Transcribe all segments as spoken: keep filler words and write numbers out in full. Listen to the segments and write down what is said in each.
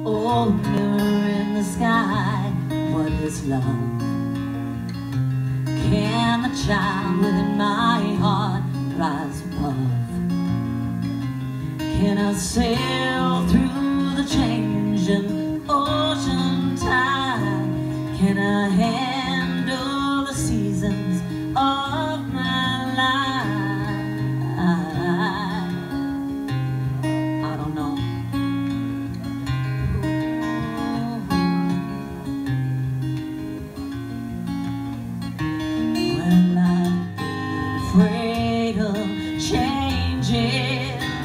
Oh, mirror in the sky, what is love? Can the child within my heart rise above? Can I sail through the changing ocean tide? Can I handle the seasons of my life? I don't know. Well, I'm afraid of changing.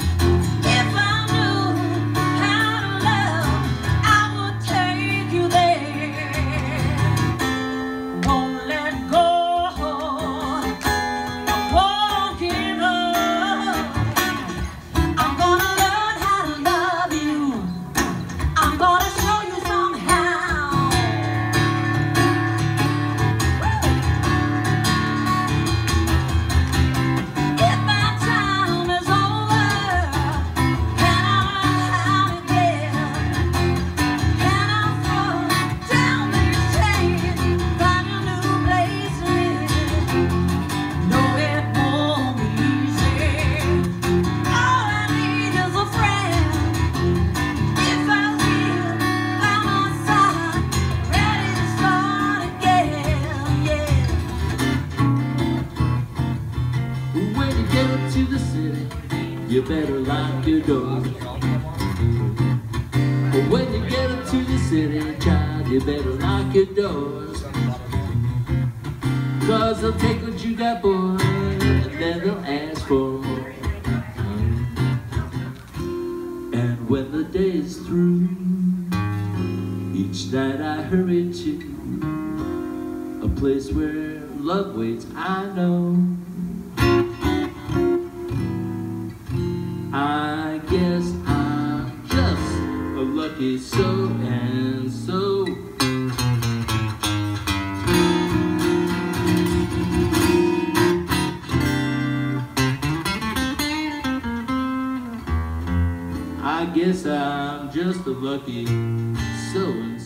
To the city, you better lock your door. But when you get into the city, child, you better lock your doors. Cause they'll take what you got, boy, and then they'll ask for more. And when the day is through, each night I hurry to a place where love waits, I know. I guess I'm just a lucky so and so. I guess I'm just a lucky so and so.